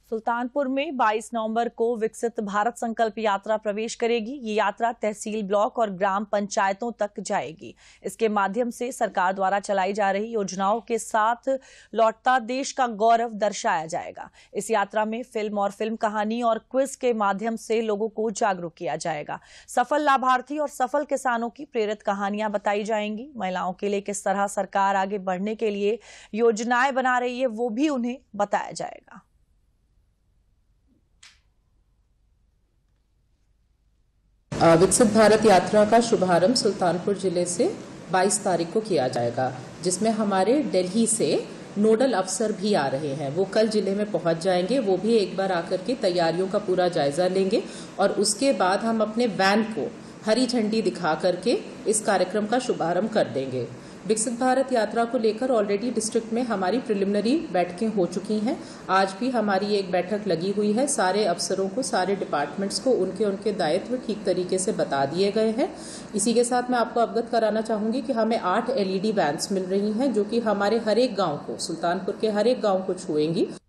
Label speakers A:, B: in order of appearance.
A: सुल्तानपुर में 22 नवंबर को विकसित भारत संकल्प यात्रा प्रवेश करेगी। ये यात्रा तहसील, ब्लॉक और ग्राम पंचायतों तक जाएगी। इसके माध्यम से सरकार द्वारा चलाई जा रही योजनाओं के साथ लौटता देश का गौरव दर्शाया जाएगा। इस यात्रा में फिल्म और फिल्म कहानी और क्विज के माध्यम से लोगों को जागरूक किया जाएगा। सफल लाभार्थी और सफल किसानों की प्रेरित कहानियां बताई जाएंगी। महिलाओं के लिए किस तरह सरकार आगे बढ़ने के लिए योजनाएं बना रही है, वो भी उन्हें बताया जाएगा।
B: विकसित भारत यात्रा का शुभारंभ सुल्तानपुर जिले से 22 तारीख को किया जाएगा, जिसमें हमारे दिल्ली से नोडल अफसर भी आ रहे हैं। वो कल जिले में पहुंच जाएंगे। वो भी एक बार आकर के तैयारियों का पूरा जायजा लेंगे और उसके बाद हम अपने वैन को हरी झंडी दिखा करके इस कार्यक्रम का शुभारंभ कर देंगे। विकसित भारत यात्रा को लेकर ऑलरेडी डिस्ट्रिक्ट में हमारी प्रिलिमिनरी बैठकें हो चुकी हैं। आज भी हमारी एक बैठक लगी हुई है। सारे अफसरों को, सारे डिपार्टमेंट्स को उनके दायित्व ठीक तरीके से बता दिए गए हैं। इसी के साथ मैं आपको अवगत कराना चाहूंगी कि हमें 8 LED वैन्स मिल रही हैं, जो कि हमारे हर एक गांव को, सुल्तानपुर के हर एक गांव को छुएंगी।